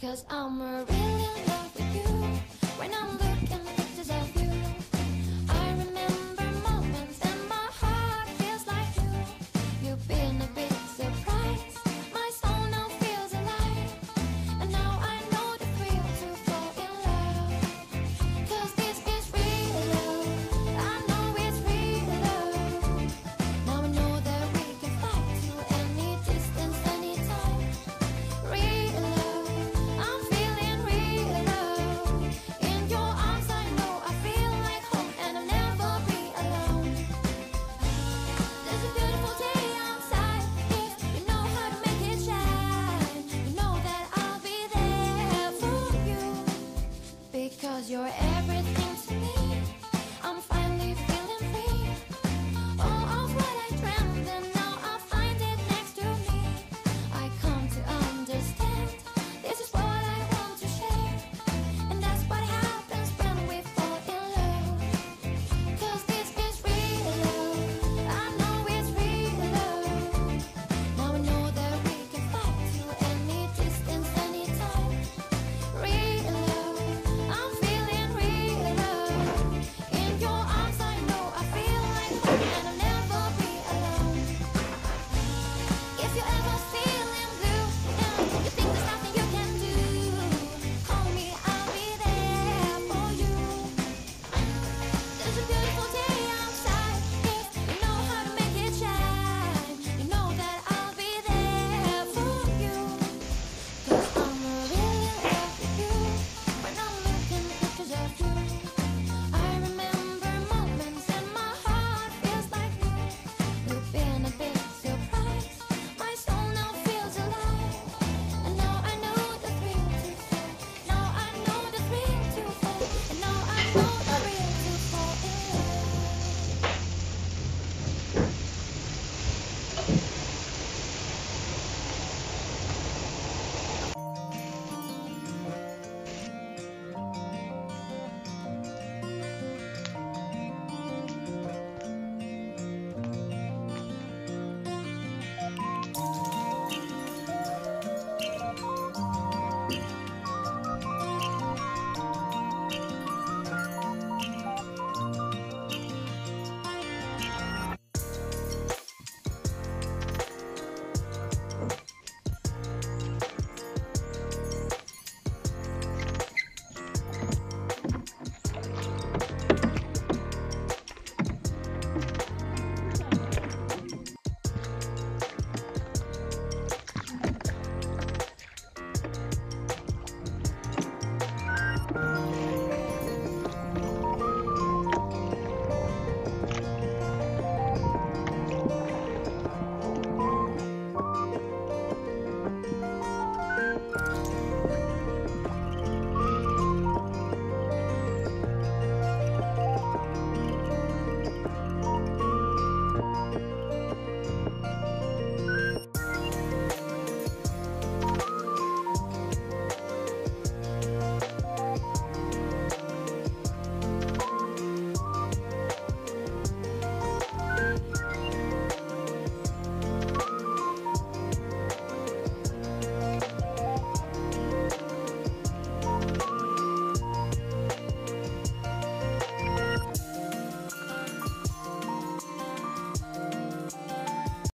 Cause I'm really in love with you. When I'm looking at pictures of you, I remember moments and my heart feels like you. You've been a big surprise. My soul now feels alive. And now I know the thrill to fall in love. Cause this is real love. I know it's real love. Now I know that we can fly to any distance, anytime. Real love, I'm feeling real love. In your arms I know I feel like home, and I'll never be alone. There's a beautiful day outside. If you know how to make it shine, you know that I'll be there for you. Because you're everything to me.